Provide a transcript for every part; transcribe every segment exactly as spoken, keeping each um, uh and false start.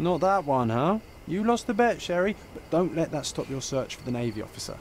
Not that one, huh? You lost the bet, Sherry, but don't let that stop your search for the Navy officer.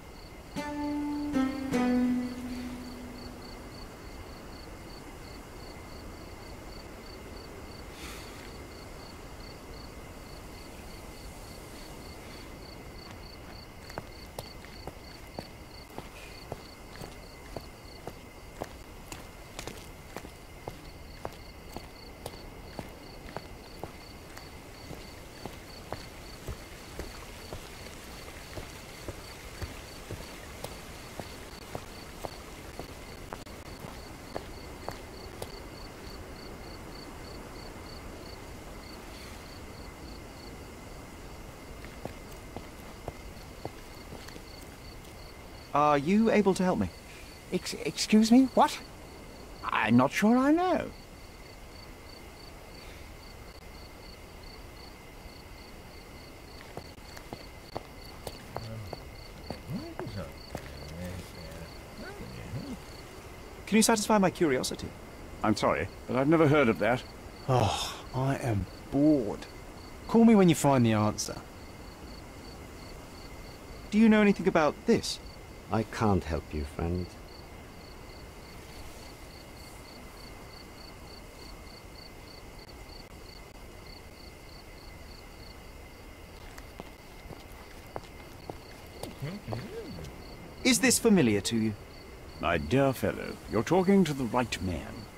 Are you able to help me? Ex excuse me? What? I'm not sure I know. Can you satisfy my curiosity? I'm sorry, but I've never heard of that. Oh, I am bored. Call me when you find the answer. Do you know anything about this? I can't help you, friend. Is this familiar to you? My dear fellow, you're talking to the right man.